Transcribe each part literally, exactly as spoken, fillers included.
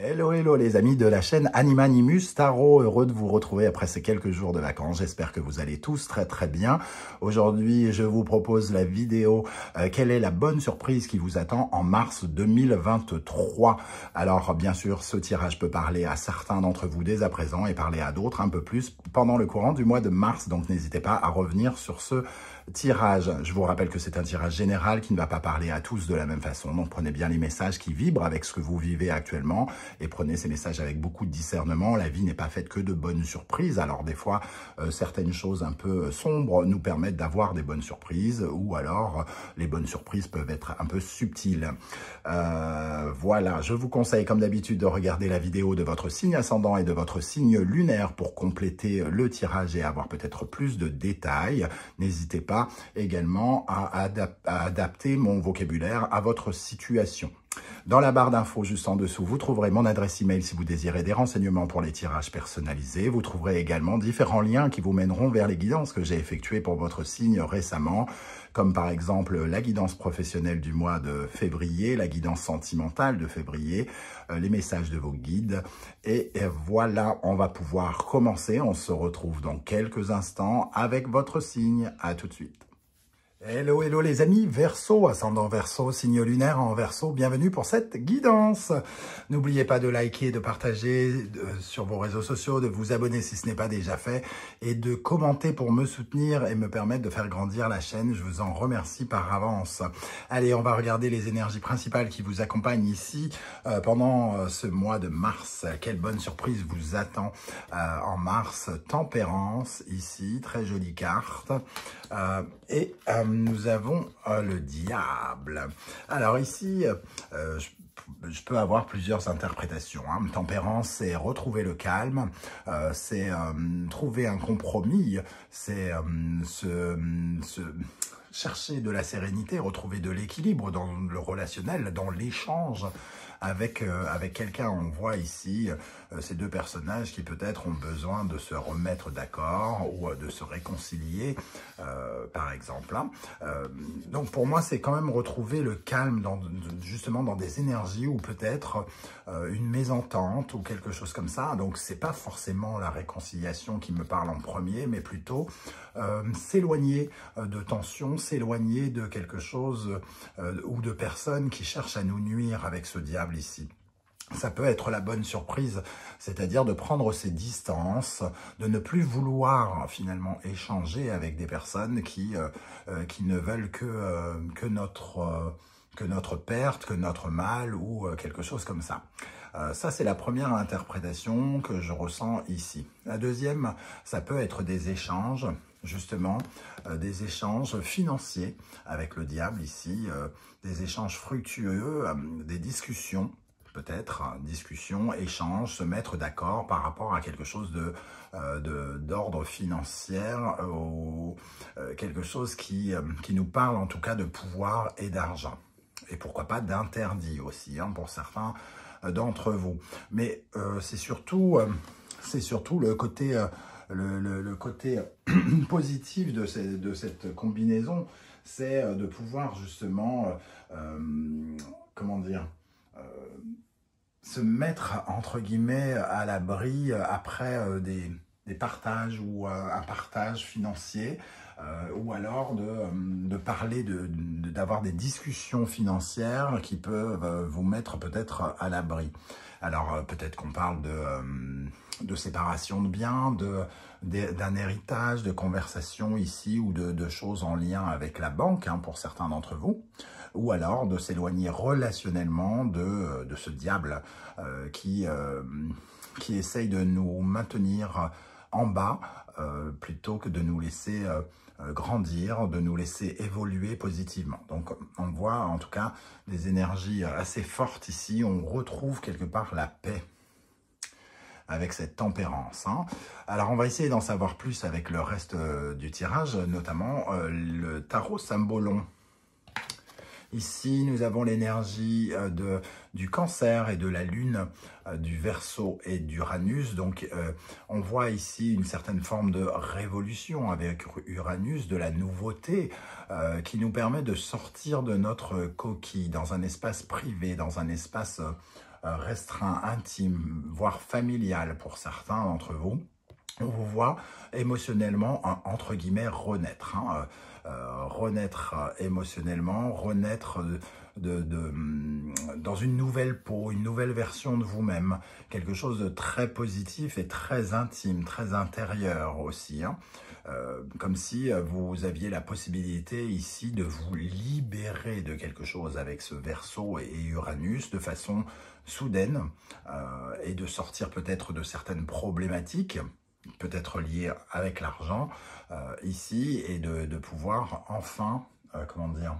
Hello, hello les amis de la chaîne Animanimus Tarot, heureux de vous retrouver après ces quelques jours de vacances. J'espère que vous allez tous très très bien. Aujourd'hui, je vous propose la vidéo euh, quelle est la bonne surprise qui vous attend en mars deux mille vingt-trois. Alors bien sûr, ce tirage peut parler à certains d'entre vous dès à présent et parler à d'autres un peu plus pendant le courant du mois de mars. Donc n'hésitez pas à revenir sur ce tirage. Je vous rappelle que c'est un tirage général qui ne va pas parler à tous de la même façon. Donc prenez bien les messages qui vibrent avec ce que vous vivez actuellement et prenez ces messages avec beaucoup de discernement. La vie n'est pas faite que de bonnes surprises. Alors des fois, euh, certaines choses un peu sombres nous permettent d'avoir des bonnes surprises ou alors les bonnes surprises peuvent être un peu subtiles. Euh, voilà, je vous conseille comme d'habitude de regarder la vidéo de votre signe ascendant et de votre signe lunaire pour compléter le tirage et avoir peut-être plus de détails. N'hésitez pas également à, adap à adapter mon vocabulaire à votre situation. Dans la barre d'infos juste en dessous, vous trouverez mon adresse email si vous désirez des renseignements pour les tirages personnalisés. Vous trouverez également différents liens qui vous mèneront vers les guidances que j'ai effectuées pour votre signe récemment, comme par exemple la guidance professionnelle du mois de février, la guidance sentimentale de février, euh, les messages de vos guides. Et, et voilà, on va pouvoir commencer. On se retrouve dans quelques instants avec votre signe. À tout de suite. Hello, hello les amis, Verseau, ascendant Verseau, signe lunaire en Verseau, bienvenue pour cette guidance. N'oubliez pas de liker, de partager de, sur vos réseaux sociaux, de vous abonner si ce n'est pas déjà fait et de commenter pour me soutenir et me permettre de faire grandir la chaîne. Je vous en remercie par avance. Allez, on va regarder les énergies principales qui vous accompagnent ici euh, pendant euh, ce mois de mars. Quelle bonne surprise vous attend euh, en mars. Tempérance ici, très jolie carte. Euh, et euh, nous avons euh, le diable. Alors ici, euh, je, je peux avoir plusieurs interprétations. Hein. Tempérance, c'est retrouver le calme, euh, c'est euh, trouver un compromis, c'est euh, se, se chercher de la sérénité, retrouver de l'équilibre dans le relationnel, dans l'échange avec, euh, avec quelqu'un. On voit ici euh, ces deux personnages qui peut-être ont besoin de se remettre d'accord ou euh, de se réconcilier, euh, par exemple. Hein. Euh, donc pour moi, c'est quand même retrouver le calme dans, justement dans des énergies ou peut-être euh, une mésentente ou quelque chose comme ça. Donc c'est pas forcément la réconciliation qui me parle en premier, mais plutôt euh, s'éloigner de tensions, s'éloigner de quelque chose euh, ou de personnes qui cherchent à nous nuire avec ce diable ici. Ça peut être la bonne surprise, c'est-à-dire de prendre ses distances, de ne plus vouloir finalement échanger avec des personnes qui, euh, euh, qui ne veulent que, euh, que, notre, euh, que notre perte, que notre mal ou euh, quelque chose comme ça. Euh, ça, c'est la première interprétation que je ressens ici. La deuxième, ça peut être des échanges, justement, euh, des échanges financiers avec le diable ici, euh, des échanges fructueux, euh, des discussions, peut-être, hein, discussions, échanges, se mettre d'accord par rapport à quelque chose de euh, d'ordre financier euh, ou euh, quelque chose qui, euh, qui nous parle en tout cas de pouvoir et d'argent. Et pourquoi pas d'interdit aussi, hein, pour certains d'entre vous. Mais euh, c'est surtout, euh, c'est surtout le côté, euh, le, le, le côté positif de, ces, de cette combinaison, c'est euh, de pouvoir justement, euh, comment dire, euh, se mettre entre guillemets à l'abri après euh, des, des partages ou euh, un partage financier. Euh, ou alors de, de parler, de, de, d'avoir des discussions financières qui peuvent euh, vous mettre peut-être à l'abri. Alors euh, peut-être qu'on parle de, euh, de séparation de biens, de, de, d'un héritage, de conversation ici ou de, de choses en lien avec la banque hein, pour certains d'entre vous. Ou alors de s'éloigner relationnellement de, de ce diable euh, qui, euh, qui essaye de nous maintenir en bas euh, plutôt que de nous laisser euh, grandir, de nous laisser évoluer positivement. Donc on voit en tout cas des énergies assez fortes ici, on retrouve quelque part la paix avec cette tempérance. Hein. Alors on va essayer d'en savoir plus avec le reste euh, du tirage, notamment euh, le tarot Sambolon. Ici, nous avons l'énergie de du Cancer et de la Lune, euh, du Verseau et d'Uranus. Donc, euh, on voit ici une certaine forme de révolution avec Uranus, de la nouveauté, euh, qui nous permet de sortir de notre coquille, dans un espace privé, dans un espace euh, restreint, intime, voire familial pour certains d'entre vous. On vous voit émotionnellement, entre guillemets, renaître. Hein, euh, renaître émotionnellement, renaître de, de, de, dans une nouvelle peau, une nouvelle version de vous-même. Quelque chose de très positif et très intime, très intérieur aussi. Hein. Euh, comme si vous aviez la possibilité ici de vous libérer de quelque chose avec ce Verseau et Uranus de façon soudaine euh, et de sortir peut-être de certaines problématiques, peut-être liées avec l'argent euh, ici, et de, de pouvoir enfin, euh, comment dire,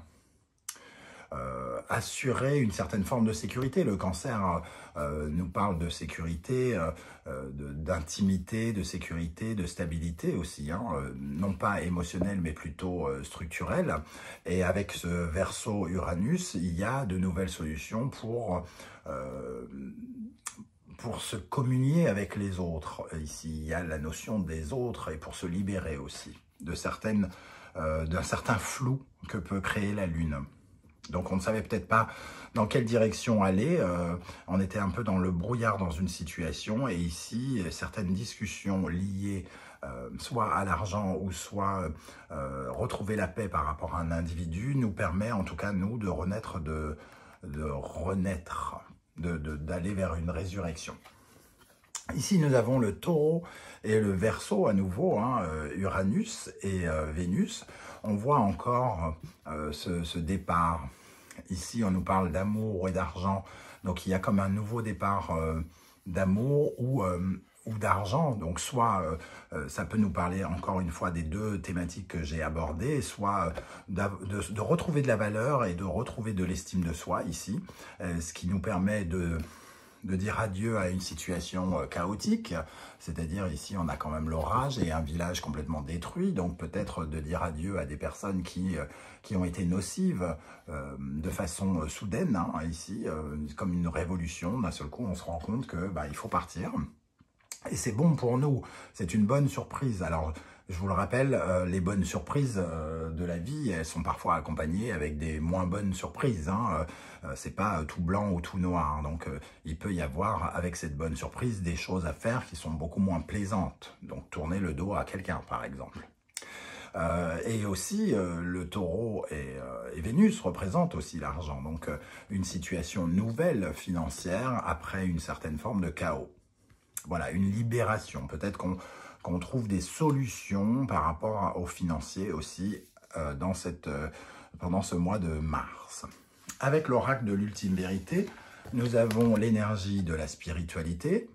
Euh, assurer une certaine forme de sécurité. Le cancer euh, nous parle de sécurité, euh, d'intimité, de, de sécurité, de stabilité aussi, hein, euh, non pas émotionnelle mais plutôt euh, structurelle. Et avec ce Verseau Uranus, il y a de nouvelles solutions pour... Euh, pour se communier avec les autres. Ici, il y a la notion des autres, et pour se libérer aussi de certaines, euh, d'un certain flou que peut créer la Lune. Donc on ne savait peut-être pas dans quelle direction aller, euh, on était un peu dans le brouillard dans une situation, et ici, certaines discussions liées euh, soit à l'argent ou soit euh, retrouver la paix par rapport à un individu nous permet en tout cas, nous, de renaître, de, de renaître, d'aller vers une résurrection. Ici, nous avons le Taureau et le Verseau à nouveau, hein, Uranus et euh, Vénus. On voit encore euh, ce, ce départ. Ici, on nous parle d'amour et d'argent. Donc, il y a comme un nouveau départ euh, d'amour ou, euh, ou d'argent. Donc, soit euh, ça peut nous parler encore une fois des deux thématiques que j'ai abordées, soit euh, de, de retrouver de la valeur et de retrouver de l'estime de soi ici, euh, ce qui nous permet de... de dire adieu à une situation chaotique, c'est-à-dire ici on a quand même l'orage et un village complètement détruit, donc peut-être de dire adieu à des personnes qui, qui ont été nocives euh, de façon soudaine, hein, ici, euh, comme une révolution. D'un seul coup on se rend compte que bah, il faut partir, et c'est bon pour nous, c'est une bonne surprise. Alors je vous le rappelle, euh, les bonnes surprises euh, de la vie, elles sont parfois accompagnées avec des moins bonnes surprises. Hein. Euh, c'est pas tout blanc ou tout noir. Donc, euh, il peut y avoir, avec cette bonne surprise, des choses à faire qui sont beaucoup moins plaisantes. Donc, tourner le dos à quelqu'un, par exemple. Euh, et aussi, euh, le Taureau et, euh, et Vénus représentent aussi l'argent. Donc, euh, une situation nouvelle financière après une certaine forme de chaos. Voilà, une libération. Peut-être qu'on qu'on trouve des solutions par rapport aux financiers aussi euh, dans cette, euh, pendant ce mois de mars. Avec l'oracle de l'ultime vérité, nous avons l'énergie de la spiritualité,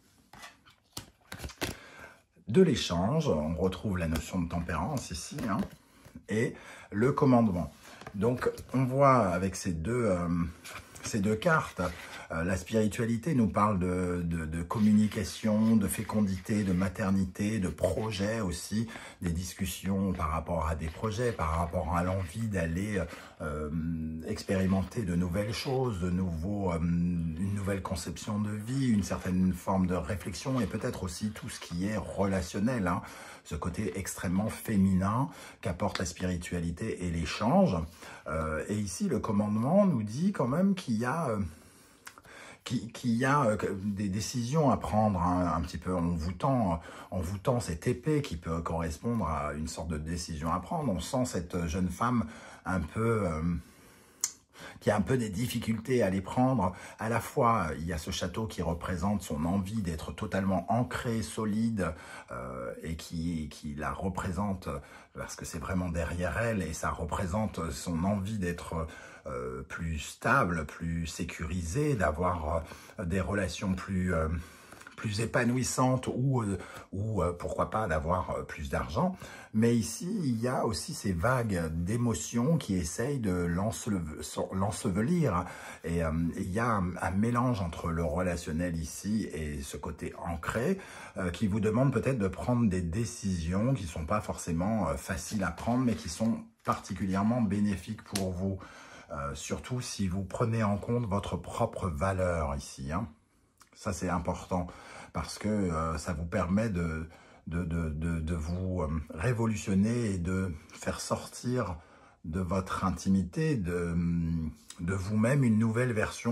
de l'échange, on retrouve la notion de tempérance ici, hein, et le commandement. Donc on voit avec ces deux, euh, ces deux cartes, euh, la spiritualité nous parle de, de, de communication, de fécondité, de maternité, de projets aussi, des discussions par rapport à des projets, par rapport à l'envie d'aller euh, expérimenter de nouvelles choses, de nouveaux, euh, une nouvelle conception de vie, une certaine forme de réflexion, et peut-être aussi tout ce qui est relationnel, hein, ce côté extrêmement féminin qu'apporte la spiritualité et l'échange. Euh, et ici, le commandement nous dit quand même qu'il y a... Euh, qu'il y a des décisions à prendre, hein, un petit peu en vous tend, en vous tend cette épée qui peut correspondre à une sorte de décision à prendre. On sent cette jeune femme un peu... Euh, qui a un peu des difficultés à les prendre. À la fois, il y a ce château qui représente son envie d'être totalement ancré, solide, euh, et qui, qui la représente, parce que c'est vraiment derrière elle, et ça représente son envie d'être euh, plus stable, plus sécurisé, d'avoir euh, des relations plus... Euh, plus épanouissante, ou, ou euh, pourquoi pas d'avoir euh, plus d'argent. Mais ici, il y a aussi ces vagues d'émotions qui essayent de l'ensevelir. Et euh, il y a un, un mélange entre le relationnel ici et ce côté ancré euh, qui vous demande peut-être de prendre des décisions qui ne sont pas forcément euh, faciles à prendre, mais qui sont particulièrement bénéfiques pour vous. Euh, surtout si vous prenez en compte votre propre valeur ici, hein. Ça, c'est important parce que euh, ça vous permet de, de, de, de, de vous euh, révolutionner et de faire sortir de votre intimité, de, de vous-même, une nouvelle version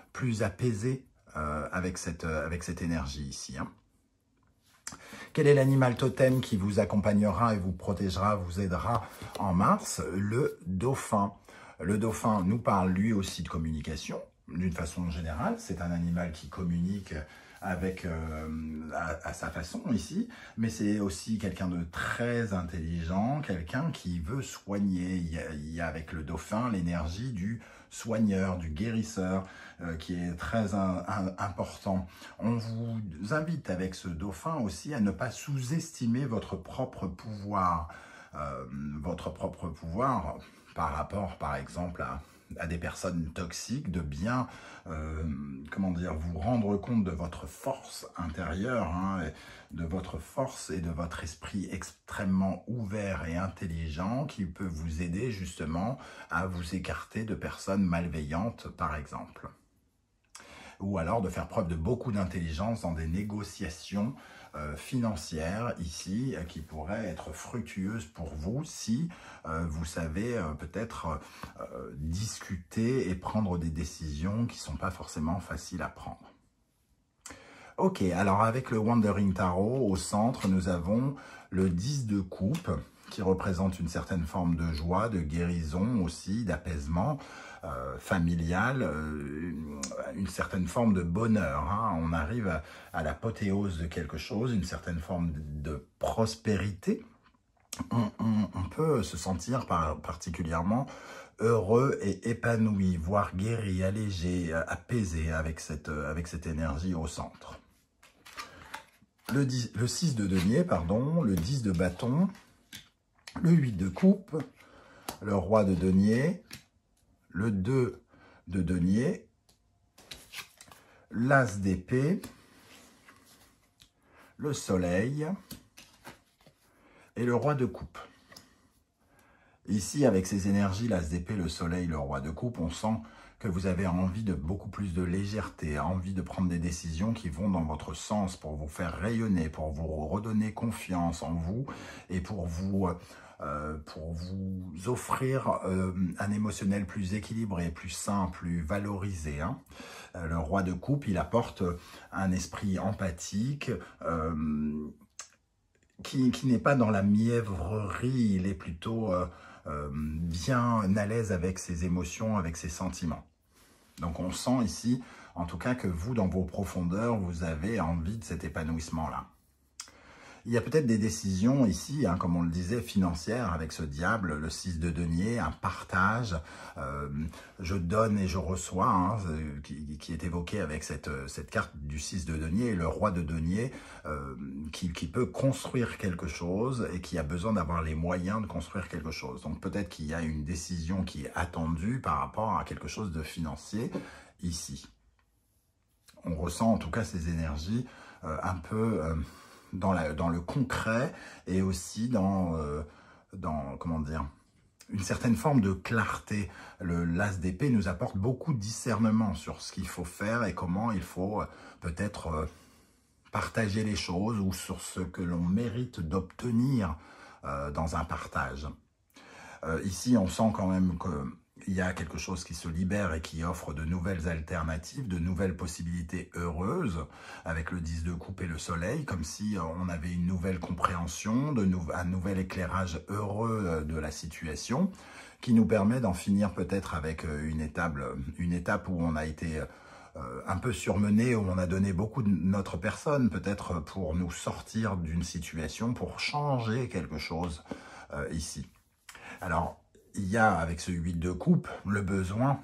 plus apaisé euh, avec, cette, euh, avec cette énergie ici. Hein. Quel est l'animal totem qui vous accompagnera et vous protégera, vous aidera en mars? Le dauphin. Le dauphin nous parle lui aussi de communication, d'une façon générale. C'est un animal qui communique avec euh, à, à sa façon ici, mais c'est aussi quelqu'un de très intelligent, quelqu'un qui veut soigner. Il y a, il y a avec le dauphin l'énergie du soigneur, du guérisseur, euh, qui est très un, un, important. On vous invite avec ce dauphin aussi à ne pas sous-estimer votre propre pouvoir, euh, votre propre pouvoir par rapport par exemple à à des personnes toxiques, de bien, euh, comment dire, vous rendre compte de votre force intérieure, hein, de votre force et de votre esprit extrêmement ouvert et intelligent qui peut vous aider justement à vous écarter de personnes malveillantes, par exemple. Ou alors de faire preuve de beaucoup d'intelligence dans des négociations euh, financières ici, euh, qui pourraient être fructueuses pour vous si euh, vous savez euh, peut-être euh, discuter et prendre des décisions qui ne sont pas forcément faciles à prendre. Ok, alors avec le Wandering Tarot, au centre, nous avons le dix de coupe, qui représente une certaine forme de joie, de guérison aussi, d'apaisement euh, familial, euh, une certaine forme de bonheur. Hein. On arrive à, à l'apothéose de quelque chose, une certaine forme de, de prospérité. On, on, on peut se sentir par, particulièrement heureux et épanoui, voire guéri, allégé, apaisé avec cette, avec cette énergie au centre. Le, dix, le six de denier, pardon, le dix de bâton, le huit de coupe, le roi de denier, le deux de denier, l'as d'épée, le soleil et le roi de coupe. Ici, avec ces énergies, l'as d'épée, le soleil, le roi de coupe, on sent que vous avez envie de beaucoup plus de légèreté, envie de prendre des décisions qui vont dans votre sens pour vous faire rayonner, pour vous redonner confiance en vous et pour vous... Euh, pour vous offrir euh, un émotionnel plus équilibré, plus sain, plus valorisé. Hein. Euh, le roi de coupe, il apporte un esprit empathique euh, qui, qui n'est pas dans la mièvrerie, il est plutôt euh, euh, bien à l'aise avec ses émotions, avec ses sentiments. Donc on sent ici, en tout cas, que vous, dans vos profondeurs, vous avez envie de cet épanouissement-là. Il y a peut-être des décisions ici, hein, comme on le disait, financières avec ce diable, le six de denier, un partage, euh, je donne et je reçois, hein, qui, qui est évoqué avec cette, cette carte du six de denier, et le roi de denier, euh, qui, qui peut construire quelque chose et qui a besoin d'avoir les moyens de construire quelque chose. Donc peut-être qu'il y a une décision qui est attendue par rapport à quelque chose de financier ici. On ressent en tout cas ces énergies euh, un peu... Euh, Dans, la, dans le concret et aussi dans, euh, dans, comment dire, une certaine forme de clarté. Le l'as d'épée nous apporte beaucoup de discernement sur ce qu'il faut faire et comment il faut euh, peut-être euh, partager les choses ou sur ce que l'on mérite d'obtenir euh, dans un partage. Euh, ici, on sent quand même que il y a quelque chose qui se libère et qui offre de nouvelles alternatives, de nouvelles possibilités heureuses, avec le dix de coupe et le soleil, comme si on avait une nouvelle compréhension, de nou un nouvel éclairage heureux de la situation, qui nous permet d'en finir peut-être avec une étape, une étape où on a été euh, un peu surmené, où on a donné beaucoup de notre personne, peut-être pour nous sortir d'une situation, pour changer quelque chose euh, ici. Alors, il y a, avec ce huit de coupe, le besoin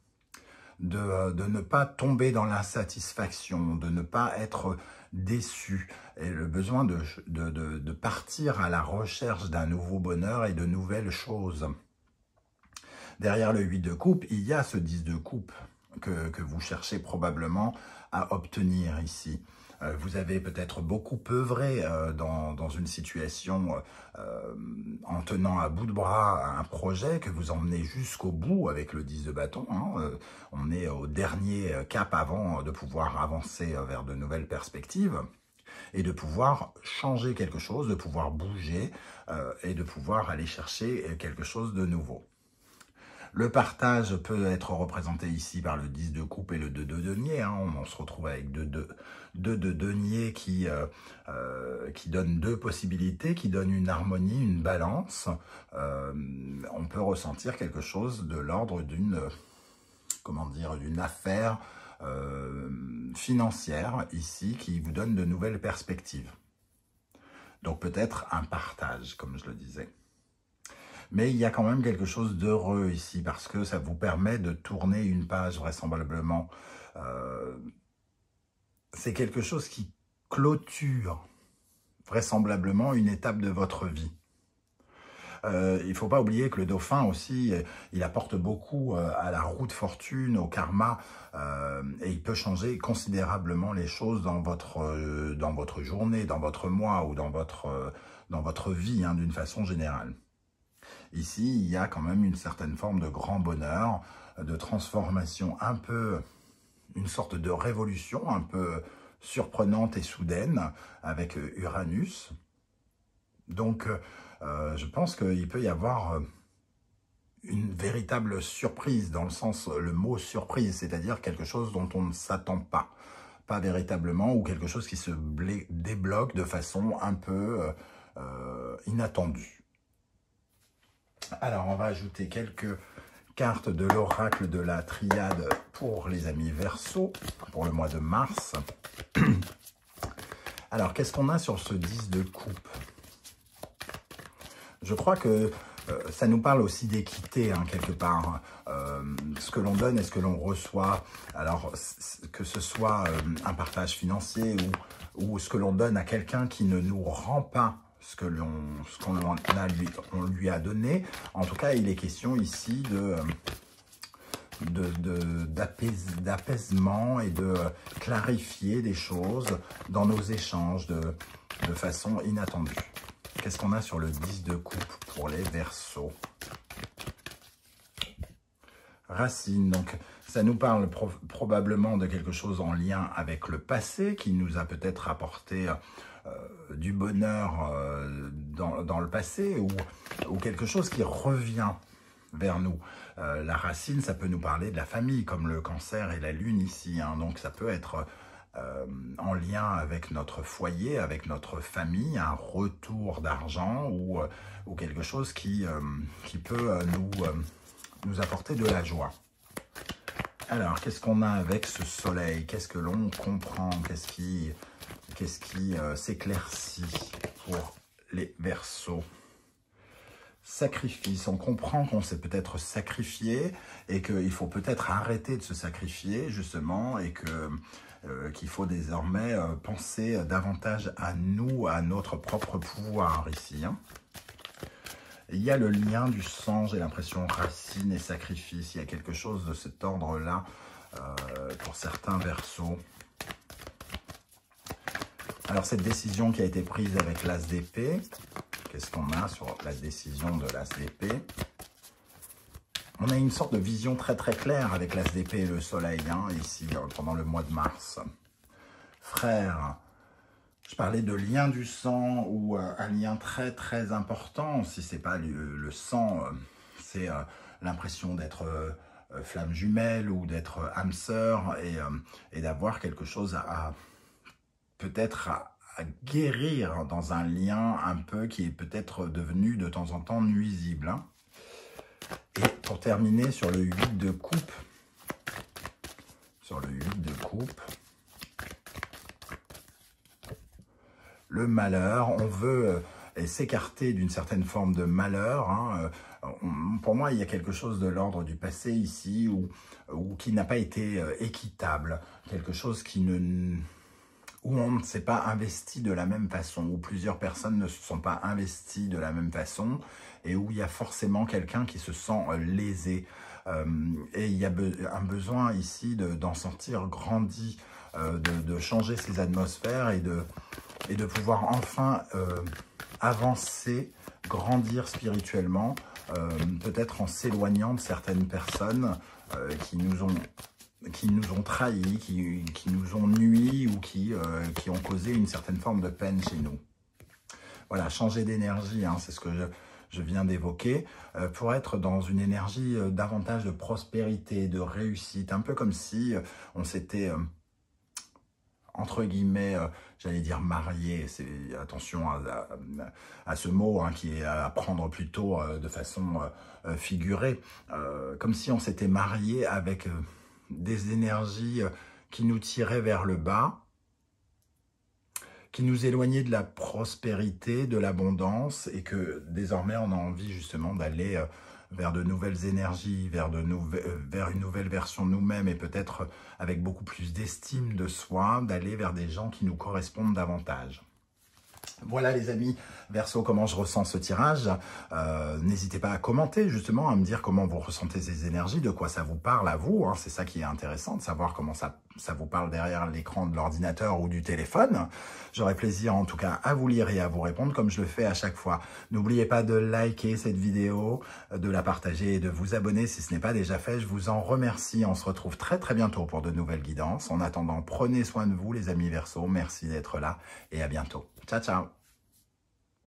de, de ne pas tomber dans l'insatisfaction, de ne pas être déçu, et le besoin de, de, de, de partir à la recherche d'un nouveau bonheur et de nouvelles choses. Derrière le huit de coupe, il y a ce dix de coupe que, que vous cherchez probablement à obtenir ici. Euh, vous avez peut-être beaucoup œuvré euh, dans, dans une situation euh, en tenant à bout de bras un projet que vous emmenez jusqu'au bout avec le dix de bâton. Hein. Euh, on est au dernier cap avant de pouvoir avancer vers de nouvelles perspectives et de pouvoir changer quelque chose, de pouvoir bouger euh, et de pouvoir aller chercher quelque chose de nouveau. Le partage peut être représenté ici par le dix de coupe et le deux de denier. Hein. On, on se retrouve avec deux de, deux de denier qui, euh, euh, qui donnent deux possibilités, qui donnent une harmonie, une balance. Euh, on peut ressentir quelque chose de l'ordre d'une, comment dire, d'une affaire euh, financière ici qui vous donne de nouvelles perspectives. Donc peut-être un partage, comme je le disais. Mais il y a quand même quelque chose d'heureux ici, parce que ça vous permet de tourner une page vraisemblablement. Euh, c'est quelque chose qui clôture vraisemblablement une étape de votre vie. Euh, il ne faut pas oublier que le dauphin aussi, il apporte beaucoup à la roue de fortune, au karma, euh, et il peut changer considérablement les choses dans votre, euh, dans votre journée, dans votre mois ou dans votre, euh, dans votre vie, hein, d'une façon générale. Ici, il y a quand même une certaine forme de grand bonheur, de transformation un peu, une sorte de révolution un peu surprenante et soudaine avec Uranus. Donc, euh, je pense qu'il peut y avoir une véritable surprise, dans le sens, le mot surprise, c'est-à-dire quelque chose dont on ne s'attend pas. Pas véritablement, ou quelque chose qui se débloque de façon un peu euh, inattendue. Alors, on va ajouter quelques cartes de l'oracle de la triade pour les amis Verseau, pour le mois de mars. Alors, qu'est-ce qu'on a sur ce dix de coupe? Je crois que euh, ça nous parle aussi d'équité, hein, quelque part. Euh, ce que l'on donne et ce que l'on reçoit. Alors, que ce soit euh, un partage financier ou, ou ce que l'on donne à quelqu'un qui ne nous rend pas ce que l'on ce qu'on lui, on lui a donné. En tout cas, il est question ici de, de, de, d'apaisement et de clarifier des choses dans nos échanges de, de façon inattendue. Qu'est-ce qu'on a sur le dix de coupe pour les Verseaux? Racine, donc ça nous parle pro probablement de quelque chose en lien avec le passé qui nous a peut-être apporté euh, du bonheur euh, dans, dans le passé ou, ou quelque chose qui revient vers nous. Euh, la racine, ça peut nous parler de la famille, comme le cancer et la lune ici, hein, donc ça peut être euh, en lien avec notre foyer, avec notre famille, un retour d'argent ou, euh, ou quelque chose qui, euh, qui peut euh, nous... Euh, nous apporter de la joie. Alors, qu'est-ce qu'on a avec ce soleil? Qu'est-ce que l'on comprend? Qu'est-ce qui, qu'est-ce qui euh, s'éclaircit pour les Verseaux? Sacrifice. On comprend qu'on s'est peut-être sacrifié et qu'il faut peut-être arrêter de se sacrifier, justement, et que euh, qu'il faut désormais euh, penser davantage à nous, à notre propre pouvoir ici, hein. Il y a le lien du sang, j'ai l'impression, racine et sacrifice. Il y a quelque chose de cet ordre-là euh, pour certains Verseaux. Alors, cette décision qui a été prise avec l'As d'épée, qu'est-ce qu'on a sur la décision de l'As d'épée? On a une sorte de vision très très claire avec l'As d'épée et le soleil, hein, ici, pendant le mois de mars. Frère, je parlais de lien du sang ou euh, un lien très très important. Si ce n'est pas le, le sang, euh, c'est euh, l'impression d'être euh, flamme jumelle ou d'être euh, âme sœur et, euh, et d'avoir quelque chose à, à peut-être à, à guérir dans un lien un peu qui est peut-être devenu de temps en temps nuisible, hein. Et pour terminer sur le huit de coupe, sur le huit de coupe, le malheur, on veut euh, s'écarter d'une certaine forme de malheur, hein. On, pour moi, il y a quelque chose de l'ordre du passé ici, ou, ou qui n'a pas été euh, équitable, quelque chose qui ne, où on ne s'est pas investi de la même façon, où plusieurs personnes ne se sont pas investies de la même façon, et où il y a forcément quelqu'un qui se sent euh, lésé. Euh, et il y a be un besoin ici d'en sortir grandi, euh, de, de changer ses atmosphères et de... et de pouvoir enfin euh, avancer, grandir spirituellement, euh, peut-être en s'éloignant de certaines personnes euh, qui nous ont qui nous ont trahis, qui, qui nous ont nui ou qui, euh, qui ont causé une certaine forme de peine chez nous. Voilà, changer d'énergie, hein, c'est ce que je, je viens d'évoquer, euh, pour être dans une énergie euh, davantage de prospérité, de réussite, un peu comme si euh, on s'était... Euh, entre guillemets, euh, j'allais dire marié, c'est attention à, à, à ce mot hein, qui est à prendre plutôt euh, de façon euh, figurée, euh, comme si on s'était marié avec euh, des énergies euh, qui nous tiraient vers le bas, qui nous éloignaient de la prospérité, de l'abondance, et que désormais on a envie justement d'aller euh, vers de nouvelles énergies, vers, de nouve vers une nouvelle version de nous-mêmes, et peut-être avec beaucoup plus d'estime de soi, d'aller vers des gens qui nous correspondent davantage. Voilà les amis, Verseau, comment je ressens ce tirage. Euh, N'hésitez pas à commenter justement, à me dire comment vous ressentez ces énergies, de quoi ça vous parle à vous. Hein. C'est ça qui est intéressant, de savoir comment ça, ça vous parle derrière l'écran de l'ordinateur ou du téléphone. J'aurai plaisir en tout cas à vous lire et à vous répondre comme je le fais à chaque fois. N'oubliez pas de liker cette vidéo, de la partager et de vous abonner si ce n'est pas déjà fait. Je vous en remercie. On se retrouve très très bientôt pour de nouvelles guidances. En attendant, prenez soin de vous les amis Verseau. Merci d'être là et à bientôt. Ciao, ciao.